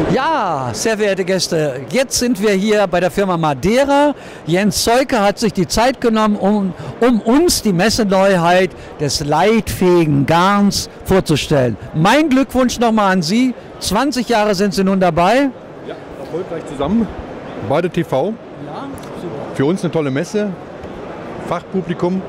Ja, sehr verehrte Gäste, jetzt sind wir hier bei der Firma Madeira. Jens Zeuke hat sich die Zeit genommen, um uns die Messeneuheit des leitfähigen Garns vorzustellen. Mein Glückwunsch nochmal an Sie. 20 Jahre sind Sie nun dabei. Ja, erfolgreich zusammen. Beide TV. Ja, super. Für uns eine tolle Messe. Fachpublikum.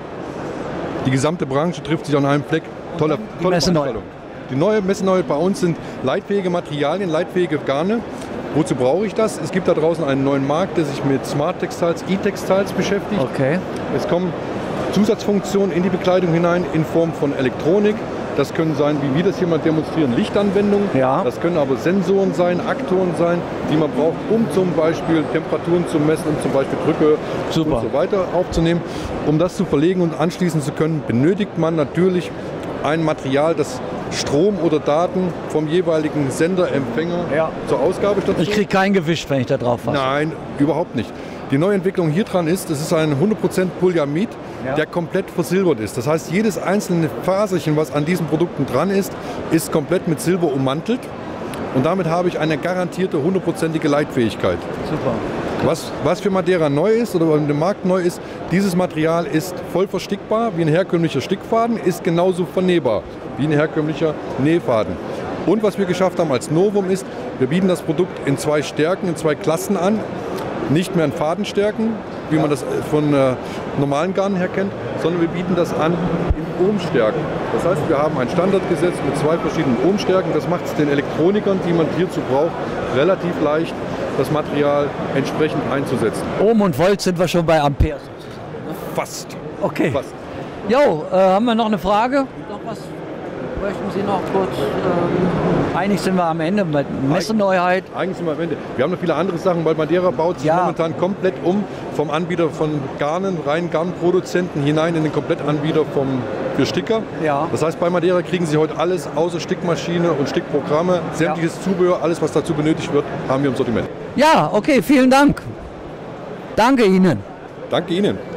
Die gesamte Branche trifft sich an einem Fleck. Tolle Veranstaltung. Die neue Messeneuheit bei uns sind leitfähige Materialien, leitfähige Garne. Wozu brauche ich das? Es gibt da draußen einen neuen Markt, der sich mit Smart Textiles, E-Textiles beschäftigt. Okay. Es kommen Zusatzfunktionen in die Bekleidung hinein in Form von Elektronik. Das können sein, wie wir das hier mal demonstrieren, Lichtanwendungen. Ja. Das können aber Sensoren sein, Aktoren sein, die man braucht, um zum Beispiel Temperaturen zu messen, um zum Beispiel Drücke Super. und so weiter aufzunehmen. Um das zu verlegen und anschließen zu können, benötigt man natürlich ein Material, das Strom oder Daten vom jeweiligen Senderempfänger zur Ausgabe stattfindet. Ich kriege kein Gewicht, wenn ich da drauf fasse. Nein, überhaupt nicht. Die neue Entwicklung hier dran ist, das ist ein 100% Polyamid, Ja. der komplett versilbert ist. Das heißt, jedes einzelne Faserchen, was an diesen Produkten dran ist komplett mit Silber ummantelt. Und damit habe ich eine garantierte 100%ige Leitfähigkeit. Super. Was für Madeira neu ist oder im Markt neu ist, dieses Material ist voll verstickbar wie ein herkömmlicher Stickfaden, ist genauso vernähbar wie ein herkömmlicher Nähfaden. Und was wir geschafft haben als Novum ist, wir bieten das Produkt in 2 Stärken, in 2 Klassen an. Nicht mehr in Fadenstärken, wie man das von normalen Garnen her kennt, sondern wir bieten das an in Ohmstärken. Das heißt, wir haben ein Standardgesetz mit 2 verschiedenen Ohmstärken. Das macht es den Elektronikern, die man hierzu braucht, relativ leicht, das Material entsprechend einzusetzen. Ohm und Volt sind wir schon bei Ampere. Fast. Okay. Fast. Jo, haben wir noch eine Frage? Noch was? Möchten Sie noch kurz? Eigentlich sind wir am Ende mit Messeneuheit. Eigentlich sind wir am Ende. Wir haben noch viele andere Sachen, weil Madeira baut sich momentan komplett um vom Anbieter von Garnen, rein Garnproduzenten hinein in den Komplettanbieter für Sticker. Ja. Das heißt, bei Madeira kriegen Sie heute alles außer Stickmaschine und Stickprogramme. Sämtliches Zubehör, alles was dazu benötigt wird, haben wir im Sortiment. Ja, okay, vielen Dank. Danke Ihnen. Danke Ihnen.